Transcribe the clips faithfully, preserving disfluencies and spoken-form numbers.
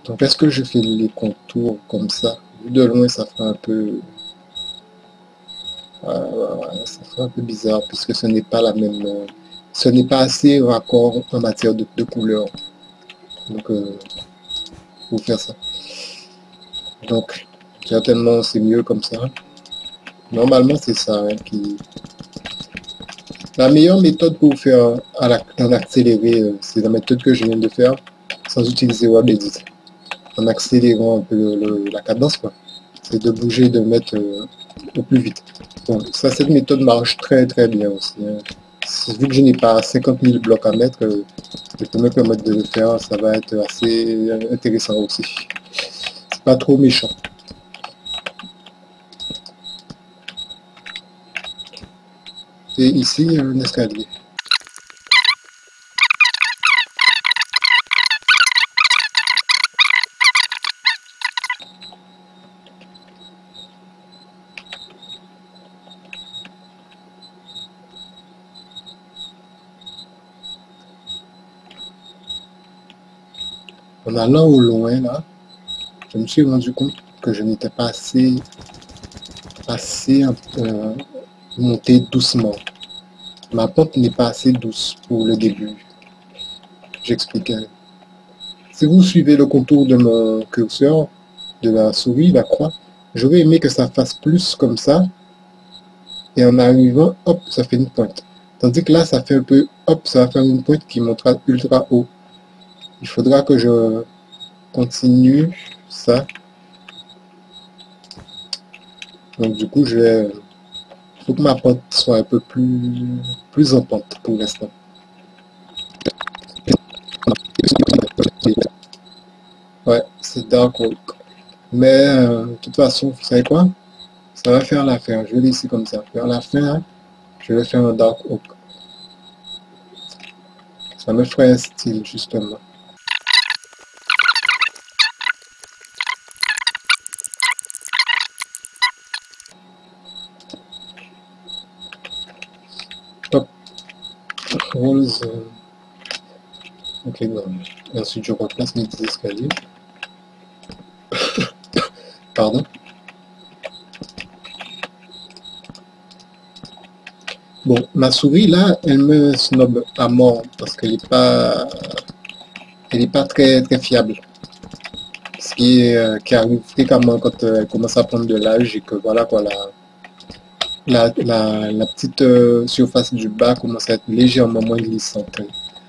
Donc est-ce que je fais les contours comme ça? Vu de loin, ça fera un peu, ouais, ouais, ouais, ça fera un peu bizarre puisque ce n'est pas la même, euh, ce n'est pas assez raccord en matière de, de couleur. Donc euh, pour faire ça. Donc certainement c'est mieux comme ça. Normalement c'est ça hein, qui. La meilleure méthode pour faire en accéléré, euh, c'est la méthode que je viens de faire sans utiliser WebEdit. En accélérant un peu le, la cadence, quoi. C'est de bouger, de mettre euh, au plus vite. Donc ça, cette méthode marche très très bien aussi. Hein. Vu que je n'ai pas cinquante mille blocs à mettre, euh, je peux me permettre de le faire, ça va être assez intéressant aussi. C'est pas trop méchant. Et ici, un escalier. En allant au loin, là, je me suis rendu compte que je n'étais pas assez, assez euh, monté doucement. Ma pente n'est pas assez douce pour le début. J'expliquais. Si vous suivez le contour de mon curseur, de la souris, la croix, j'aurais aimé que ça fasse plus comme ça. Et en arrivant, hop, ça fait une pointe. Tandis que là, ça fait un peu, hop, ça va faire une pointe qui montera ultra haut. Il faudra que je continue ça. Donc du coup, je vais... Il faut que ma pente soit un peu plus, plus en pente pour l'instant. Ouais, c'est dark oak. Mais euh, de toute façon, vous savez quoi? Ça va faire l'affaire. Je vais laisser comme ça. Vers la fin, hein, je vais faire un dark oak. Ça me ferait un style, justement. Top. Rose. Euh... Ok, bon. Ensuite, je replace mes petits escaliers. Pardon. Bon, ma souris, là, elle me snob à mort parce qu'elle n'est pas... Elle est pas très, très fiable. Ce qui, est, euh, qui arrive fréquemment quand euh, elle commence à prendre de l'âge et que voilà quoi, la, la, la, la petite euh, surface du bas commence à être légèrement moins glissante.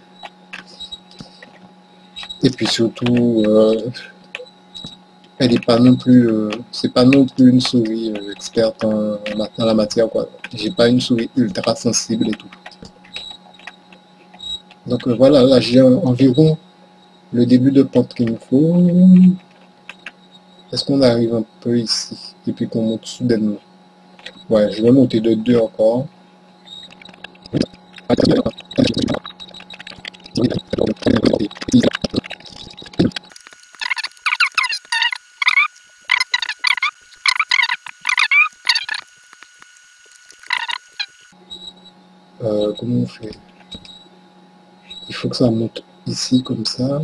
Et puis surtout, euh, elle n'est pas non plus, euh, c'est pas non plus une souris euh, experte en, en la matière quoi. J'ai pas une souris ultra sensible et tout. Donc euh, voilà, là j'ai environ le début de pente qu'il me faut. Est-ce qu'on arrive un peu ici et puis qu'on monte soudainement? Ouais, je vais monter de deux encore. Euh, comment on fait? Il faut que ça monte ici comme ça.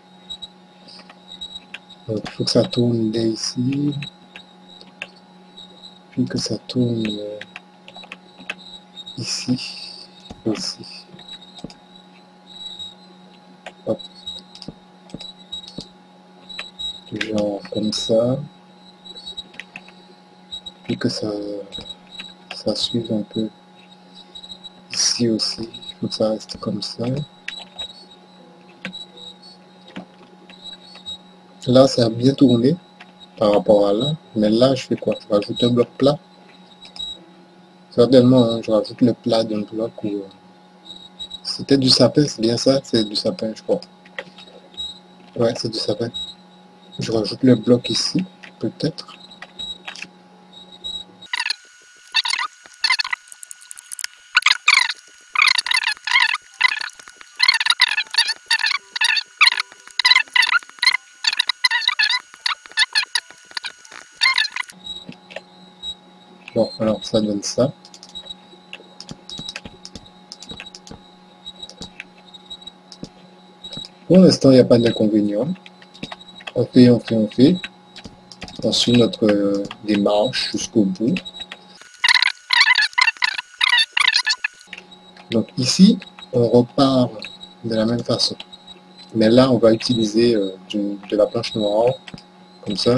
Donc il faut que ça tourne dès ici. Puis que ça tourne euh, ici aussi. Hop. Genre comme ça. Puis que ça, ça suive un peu ici aussi. Il faut que ça reste comme ça. Là, ça a bien tourné par rapport à là. Mais là, je fais quoi? Je rajoute un bloc plat. Certainement, hein, je rajoute le plat d'un bloc où... Euh, c'était du sapin, c'est bien ça? C'est du sapin, je crois. Ouais, c'est du sapin. Je rajoute le bloc ici, peut-être. Bon, alors ça donne ça. Pour l'instant, il n'y a pas d'inconvénient. On fait, on fait, on fait. On suit notre euh, démarche jusqu'au bout. Donc ici, on repart de la même façon. Mais là, on va utiliser euh, du, de la planche noire, comme ça.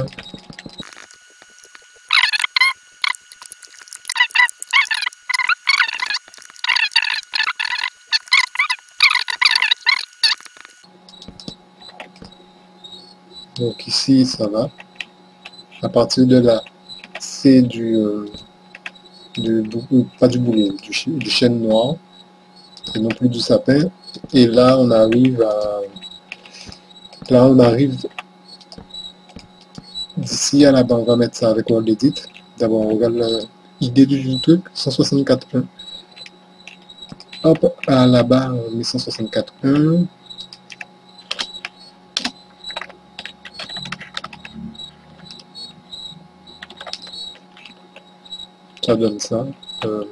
Donc ici, ça va. À partir de là, c'est du, euh, du, pas du boulet, du, du chêne noir, et non plus du sapin. Et là, on arrive à, là, on arrive d'ici à là-bas. On va mettre ça avec World Edit. D'abord, on regarde l'idée du truc, cent soixante-quatre point un. Hop, à là-bas, on met cent soixante-quatre point un. Ça donne ça. Euh,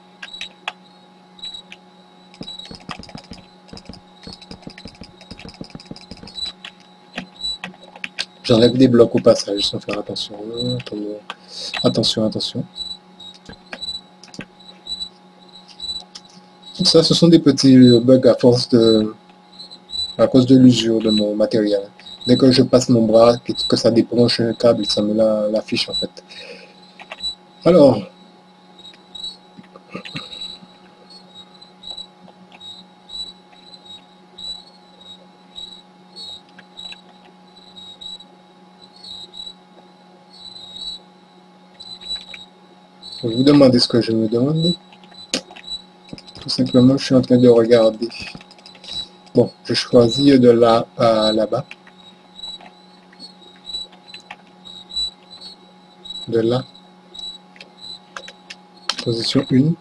J'enlève des blocs au passage sans faire attention. Attention, attention. Ça, ce sont des petits bugs à force de, à cause de l'usure de mon matériel. Dès que je passe mon bras, que, que ça débranche un câble, ça me l'affiche en fait. Alors, vous vous demandez ce que je me demande. Tout simplement, je suis en train de regarder. Bon, je choisis de là à là-bas. De là. Position un.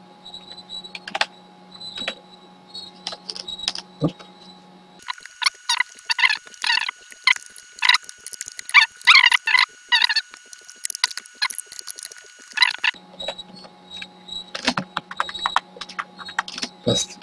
Hop. Passe.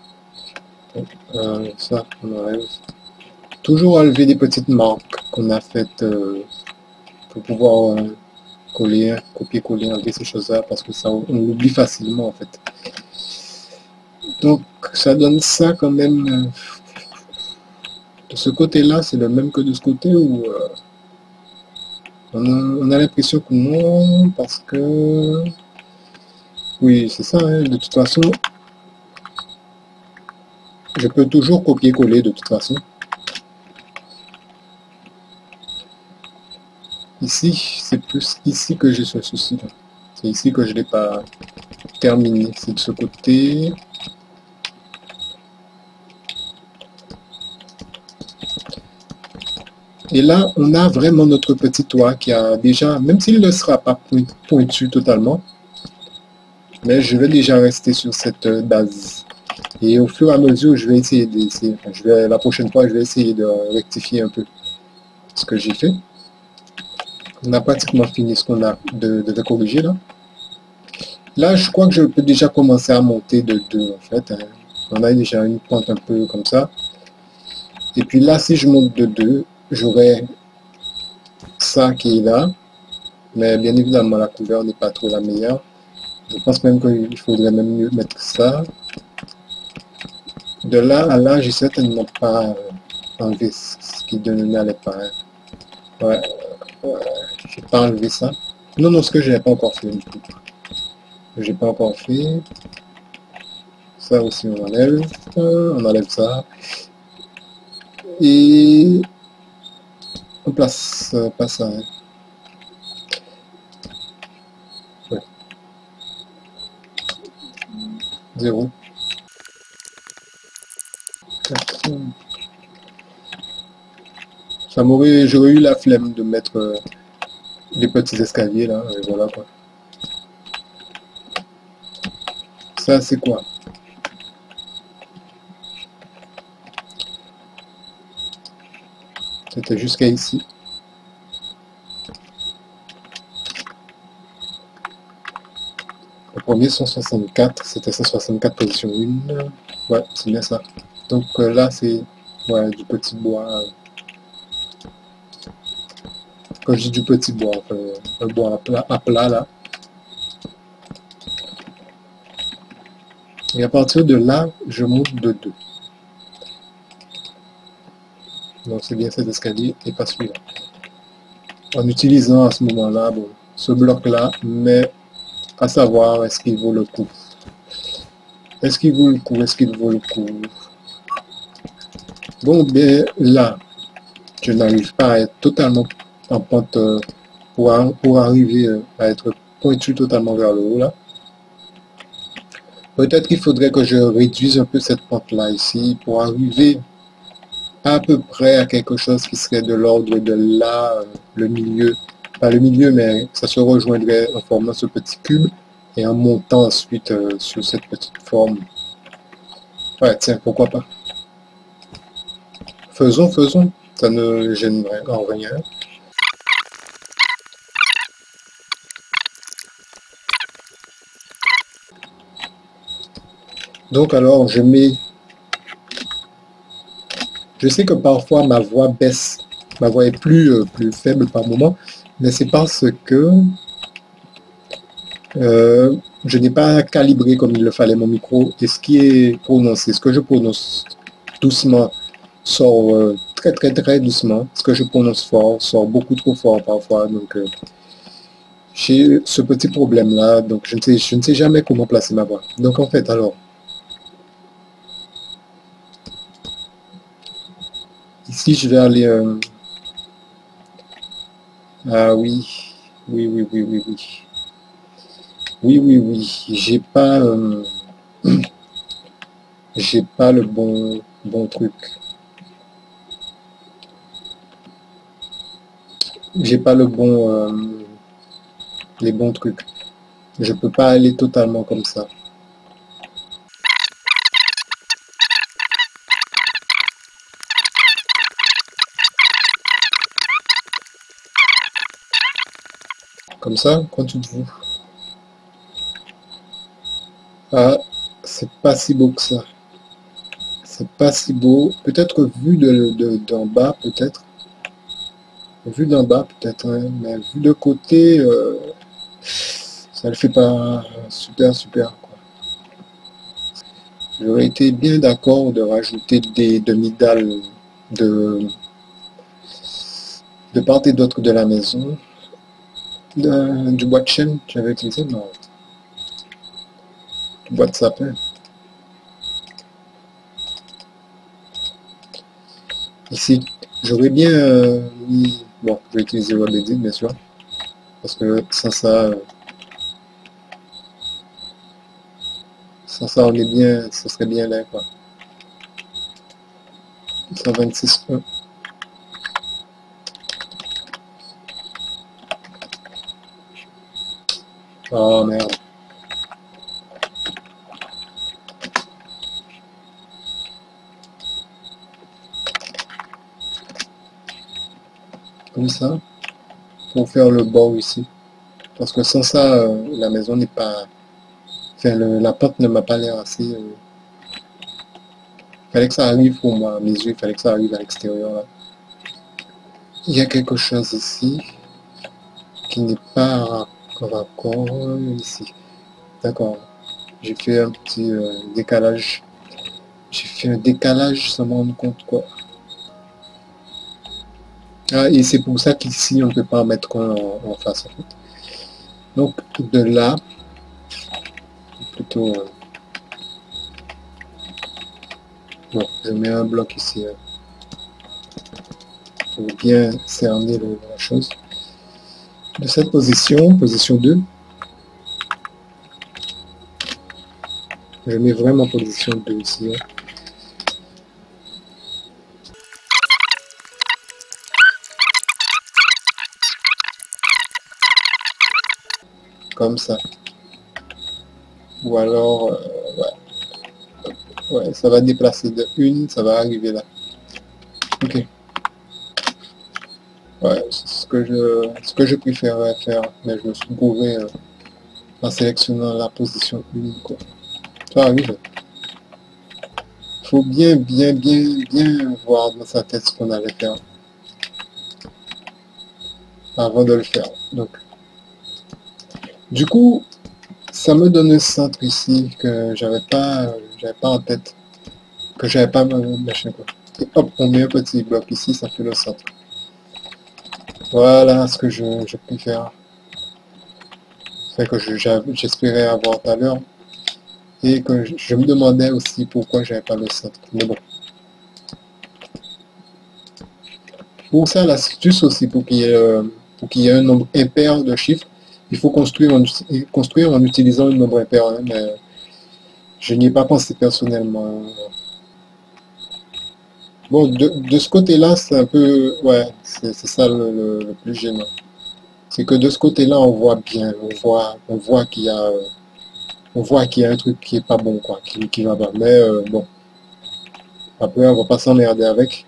Euh, ça, on enlève. Toujours enlever des petites marques qu'on a faites euh, pour pouvoir euh, coller, copier-coller, enlever ces choses-là parce que ça, on l'oublie facilement en fait. Donc, ça donne ça quand même. Euh, de ce côté-là, c'est le même que de ce côté où euh, on a, on a l'impression que non, parce que oui, c'est ça. Hein, de toute façon, je peux toujours copier-coller de toute façon. Ici, c'est plus ici que j'ai ce souci. C'est ici que je ne l'ai pas terminé. C'est de ce côté. Et là, on a vraiment notre petit toit qui a déjà, même s'il ne sera pas pointu totalement, mais je vais déjà rester sur cette base. Et au fur et à mesure, je vais essayer d'essayer. Enfin, je vais, la prochaine fois, je vais essayer de rectifier un peu ce que j'ai fait. On a pratiquement fini ce qu'on a de, de, de corriger là. Là, je crois que je peux déjà commencer à monter de deux en fait. Hein. On a déjà une pente un peu comme ça. Et puis là, si je monte de deux, j'aurai ça qui est là. Mais bien évidemment, la couleur n'est pas trop la meilleure. Je pense même qu'il faudrait même mieux mettre ça. De là à là, j'ai certainement pas euh, enlevé ce qui n'allait pas. Hein. Ouais, ouais, j'ai pas enlevé ça. Non, non, ce que je n'ai pas encore fait du tout. J'ai pas encore fait. Ça aussi, on enlève. On enlève ça. Et on place euh, pas ça. Hein. Ouais. Zéro. Ça m'aurait, j'aurais eu la flemme de mettre euh, les petits escaliers là, et voilà quoi. Ça c'est quoi? C'était jusqu'à ici. Le premier cent soixante-quatre, c'était cent soixante-quatre position un. Ouais, c'est bien ça. Donc euh, là c'est ouais, du petit bois. Euh, Quand je dis du petit bois, enfin, un bois à plat, à plat là. Et à partir de là, je monte de deux. Donc c'est bien cet escalier et pas celui-là. En utilisant à ce moment-là, bon, ce bloc-là, mais à savoir est-ce qu'il vaut le coup. Est-ce qu'il vaut le coup? Est-ce qu'il vaut le coup? Bon, bien là, je n'arrive pas à être totalement en pente euh, pour, pour arriver euh, à être pointu totalement vers le haut là. Peut-être qu'il faudrait que je réduise un peu cette pente-là ici pour arriver à peu près à quelque chose qui serait de l'ordre de là, euh, le milieu. Pas le milieu, mais ça se rejoindrait en formant ce petit cube et en montant ensuite euh, sur cette petite forme. Ouais, tiens, pourquoi pas. Faisons, faisons. Ça ne gênerait en rien. Donc alors, je mets... Je sais que parfois ma voix baisse. Ma voix est plus, euh, plus faible par moment, mais c'est parce que euh, je n'ai pas calibré comme il le fallait mon micro. Et ce qui est prononcé, ce que je prononce doucement, sort euh, très très très doucement. Ce que je prononce fort sort beaucoup trop fort parfois. Donc euh, j'ai ce petit problème là. Donc je ne sais, je ne sais jamais comment placer ma voix. Donc en fait alors, ici je vais aller... Euh... Ah oui, oui, oui, oui, oui, oui. Oui, oui, oui. J'ai pas... Euh... J'ai pas le bon, bon truc. J'ai pas le bon... Euh... les bons trucs. Je peux pas aller totalement comme ça. Comme ça, quand tu te vois. Ah, c'est pas si beau que ça. C'est pas si beau. Peut-être vu de, de, d'en bas, peut-être. Vu d'en bas, peut-être, hein, mais vu de côté, euh, ça le fait pas super, super, quoi. J'aurais été bien d'accord de rajouter des demi-dalles de, de part et d'autre de la maison. De- du bois de chêne, tu avais utilisé? Non. Du bois de sapin. Ici, j'aurais bien euh, mis... Bon, je vais utiliser le Edit, bien sûr. Parce que sans ça... euh, sans ça, on est bien... Ça serait bien là, quoi. cent vingt-six point un. Oh, merde. Comme ça. Pour faire le bord ici. Parce que sans ça, euh, la maison n'est pas... Enfin, le- la porte ne m'a pas l'air assez... euh, Il fallait que ça arrive pour moi, à mes yeux, il fallait que ça arrive à l'extérieur, là. Il y a quelque chose ici qui n'est pas raccord ici. D'accord. J'ai fait un petit euh, décalage. J'ai fait un décalage sans me rendre compte, quoi. Ah, et c'est pour ça qu'ici, on ne peut pas en mettre un en, en face, en fait. Donc, de là, plutôt... euh, bon, je mets un bloc ici, euh, pour bien cerner le- la chose. De cette position, position deux, je mets vraiment position deux ici. Hein. Comme ça. Ou alors, euh, ouais. Ouais, ça va déplacer de une, ça va arriver là. Ok. Ouais, c'est ce que je, ce que je préférerais faire, mais je me suis gouré euh, en sélectionnant la position une, quoi. Ça arrive. Faut bien, bien, bien, bien voir dans sa tête ce qu'on allait faire. avant de le faire. Donc, du coup, ça me donne un centre ici que j'avais pas, j'avais pas en tête, que j'avais pas machin quoi. Et hop, on met un petit bloc ici, ça fait le centre. Voilà ce que je, je préfère. C'est que j'espérais avoir tout à l'heure. Et que je, je me demandais aussi pourquoi j'avais pas le centre. Mais bon. Pour ça, l'astuce aussi, pour qu'il y ait, euh, pour qu'il y ait un nombre impair de chiffres, il faut construire en, construire en utilisant un nombre impair. Hein, mais je n'y ai pas pensé personnellement. Bon, de, de ce côté-là, c'est un peu... Ouais, c'est ça le, le, le plus gênant. C'est que de ce côté-là, on voit bien. On voit, on voit qu'il y a... On voit qu'il y a un truc qui est pas bon, quoi, qui, qui va pas. Mais euh, bon, après, on va pas s'emmerder avec.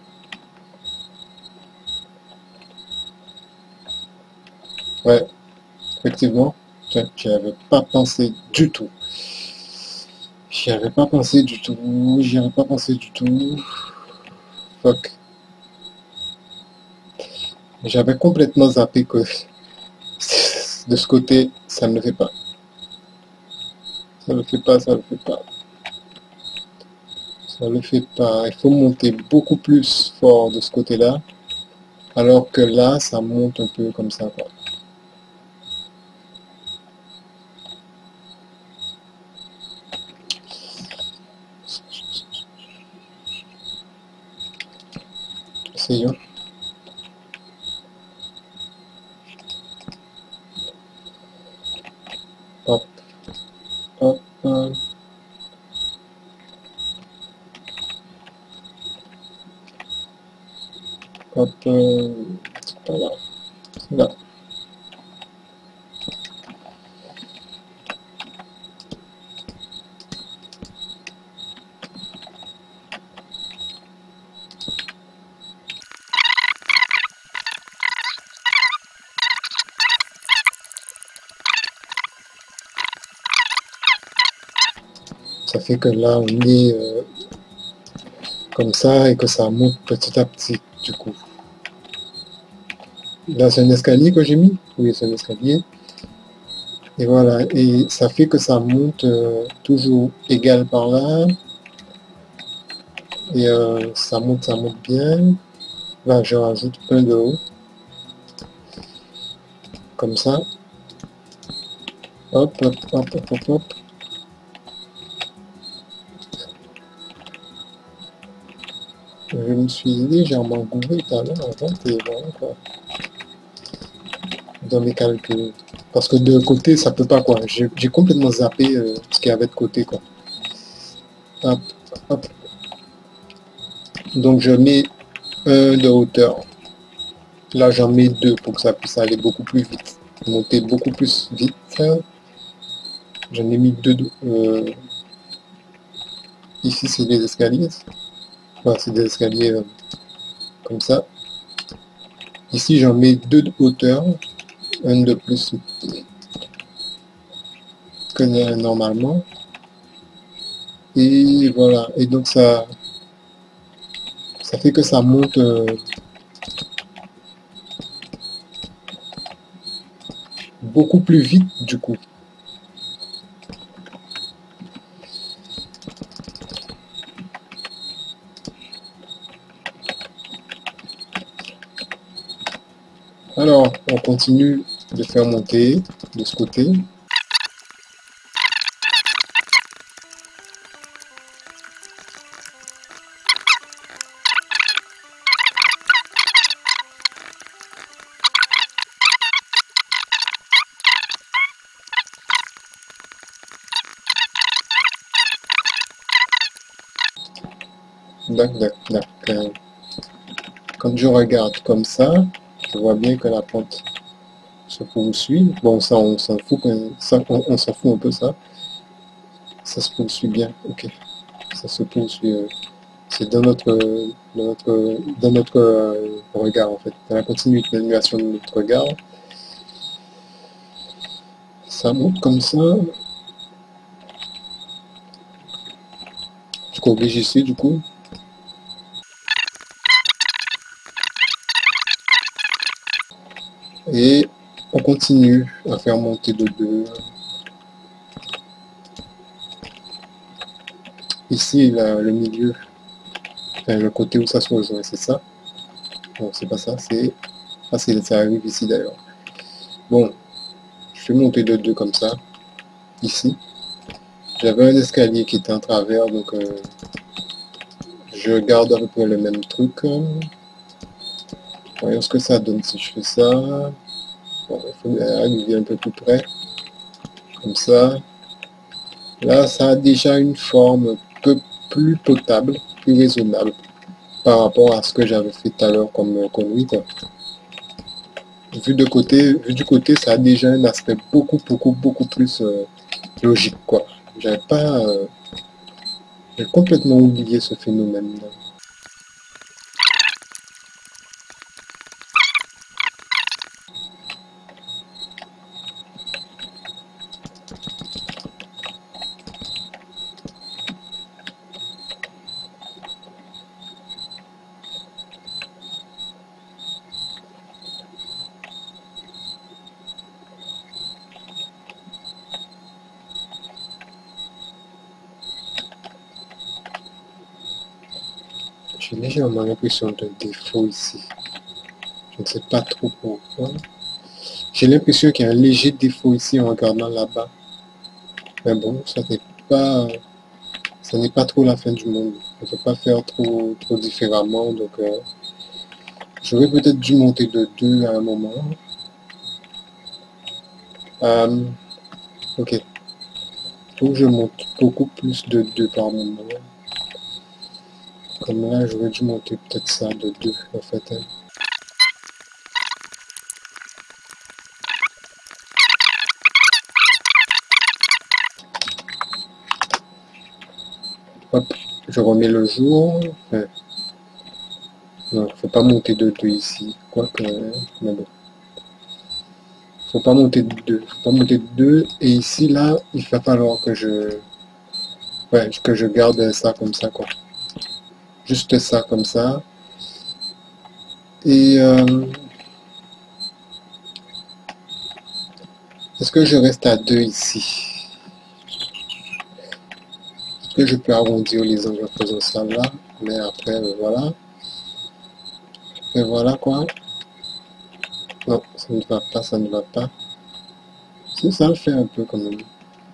Ouais, effectivement, j'y avais pas pensé du tout. J'y avais pas pensé du tout. J'y avais pas pensé du tout. Fuck. J'avais complètement zappé que de ce côté, ça ne le fait pas. Ça ne le fait pas, ça ne le fait pas. Ça ne le fait pas. Il faut monter beaucoup plus fort de ce côté-là. Alors que là, ça monte un peu comme ça, quoi. Essayons. Hop. Hop. Hop. Hop. C'est pas là. Là. Ça fait que là, on est euh, comme ça et que ça monte petit à petit, du coup. Là, c'est un escalier que j'ai mis. Oui, c'est un escalier. Et voilà. Et ça fait que ça monte euh, toujours égal par là. Et euh, ça monte, ça monte bien. Là, je rajoute un de haut. Comme ça. Hop, hop, hop, hop, hop, hop. Je me suis légèrement gouré tout à l'heure en fait, et voilà quoi. Dans mes calculs. Parce que de côté, ça peut pas quoi. J'ai complètement zappé euh, ce qu'il y avait de côté quoi. Hop, hop. Donc je mets un de hauteur. Là, j'en mets deux pour que ça puisse aller beaucoup plus vite. Monter beaucoup plus vite. J'en ai mis deux. Euh, ici, c'est des escaliers. Voilà, c'est des escaliers euh, comme ça. Ici, j'en mets deux de hauteur. Un de plus que normalement. Et voilà. Et donc, ça, ça fait que ça monte... Euh, beaucoup plus vite du coup. Alors, on continue de faire monter de ce côté. Dac, dac, dac. Quand je regarde comme ça, je vois bien que la pente se poursuit. Bon, ça, on s'en fout, ça, on, on s'en fout un peu, ça. Ça se poursuit bien, ok. Ça se poursuit. Euh, c'est dans notre, dans notre, dans notre euh, regard, en fait. Dans la continuité de l'animation de notre regard. Ça monte comme ça. Je corrige ici, du coup. Et on continue à faire monter de deux. Ici, là, le milieu, enfin, le côté où ça se rejoint, c'est ça. Non, c'est pas ça, c'est... Ah, c'est ça arrive ici d'ailleurs. Bon, je fais monter de deux comme ça, ici. J'avais un escalier qui était en travers, donc euh, je garde à peu près le même truc. Voyons ce que ça donne si je fais ça. Bon, il faut arriver un peu plus près. Comme ça. Là, ça a déjà une forme un peu plus potable, plus raisonnable par rapport à ce que j'avais fait tout à l'heure comme conduite. Vu de côté, vu du côté, ça a déjà un aspect beaucoup, beaucoup, beaucoup plus euh, logique, quoi. J'avais pas... Euh, j'ai complètement oublié ce phénomène. J'ai légèrement l'impression d'un défaut ici. Je ne sais pas trop pourquoi. J'ai l'impression qu'il y a un léger défaut ici en regardant là-bas. Mais bon, ça n'est pas, ça n'est pas trop la fin du monde. On ne peut pas faire trop, trop différemment. Donc, euh, j'aurais peut-être dû monter de deux à un moment. Euh, ok. Il faut que je monte beaucoup plus de deux par moment. Comme là, j'aurais dû monter peut-être ça de deux en fait. Hein. Hop, je remets le jour. Enfin, non, faut pas monter de deux ici. Quoique, mais bon. Faut pas monter de deux. Faut pas monter de deux. Et ici, là, il va falloir que je... Ouais, que je garde ça comme ça, quoi. Juste ça comme ça. Et... Euh, est-ce que je reste à deux ici? Est-ce que je peux arrondir les angles en faisant ça là? Mais après, euh, voilà. Et voilà, quoi. Non, ça ne va pas, ça ne va pas. Si, ça le fait un peu quand même.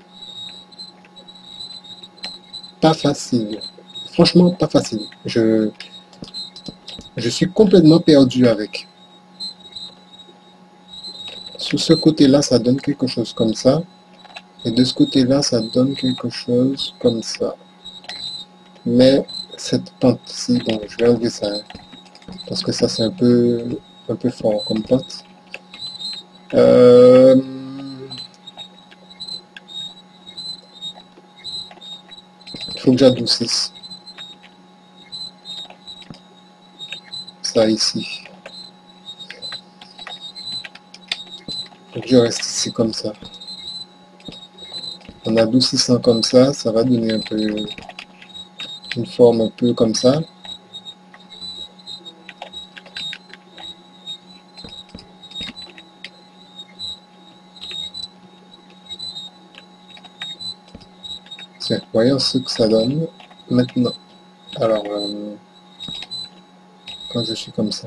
Pas facile. Franchement, pas facile. Je, je suis complètement perdu avec. Sur ce côté-là, ça donne quelque chose comme ça. Et de ce côté-là, ça donne quelque chose comme ça. Mais cette pente-ci, bon, je vais enlever ça. Hein, parce que ça, c'est un peu, un peu fort comme pente. Euh... Il faut que j'adoucisse. Ça ici. Il faut que je reste ici comme ça. En adoucissant comme ça, ça va donner un peu une forme un peu comme ça. Tiens, voyons ce que ça donne maintenant. Alors, euh, quand je suis comme ça.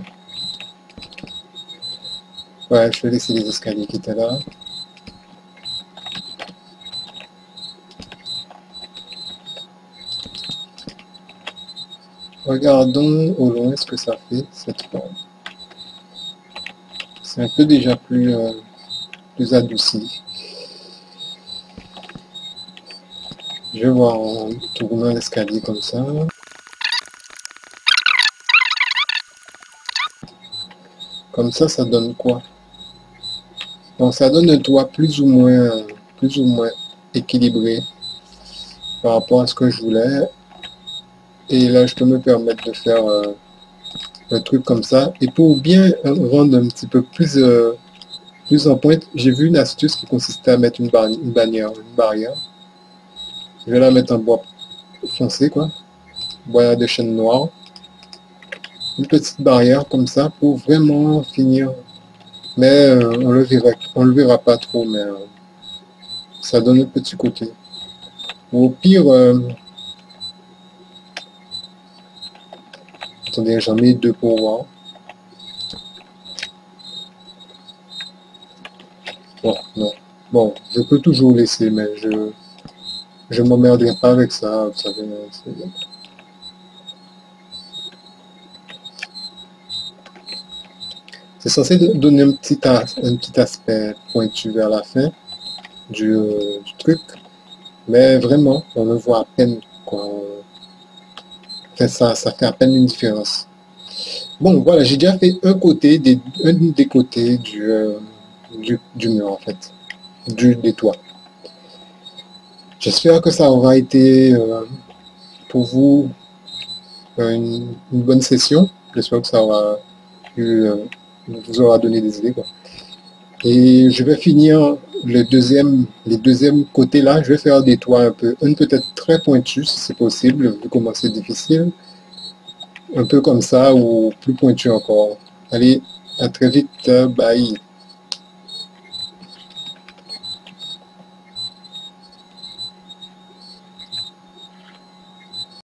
Ouais, je vais laisser les escaliers qui étaient là. Regardons au loin ce que ça fait, cette forme. C'est un peu déjà plus, euh, plus adouci. Je vais voir en tournant l'escalier comme ça. Comme ça, ça donne quoi? Donc ça donne un toit plus ou moins, plus ou moins équilibré par rapport à ce que je voulais. Et là, je peux me permettre de faire euh, un truc comme ça. Et pour bien rendre un petit peu plus, euh, plus en pointe, j'ai vu une astuce qui consistait à mettre une, bar une bannière, une barrière. Je vais la mettre en bois foncé, quoi. Bois de chêne noir. Une petite barrière comme ça pour vraiment finir Mais euh, on le verra, on le verra pas trop, mais euh, ça donne un petit côté. Ou au pire, euh, attendez, j'en mets deux pour voir. Bon, non. Bon, je peux toujours laisser, mais je je m'emmerderai pas avec ça, vous savez. C'est censé donner un petit, un petit aspect pointu vers la fin du, euh, du truc, mais vraiment, on le voit à peine, quoi. Enfin, ça, ça fait à peine une différence. Bon, voilà, j'ai déjà fait un côté, des, un des côtés du, euh, du, du mur, en fait, du, des toits. J'espère que ça aura été euh, pour vous euh, une, une bonne session. J'espère que ça aura eu, euh, vous aura donné des idées, quoi. Et je vais finir le deuxième, les deuxièmes côtés là. Je vais faire des toits un peu, un peut-être très pointu si c'est possible, vu comment c'est difficile. Un peu comme ça ou plus pointu encore. Allez, à très vite, bye.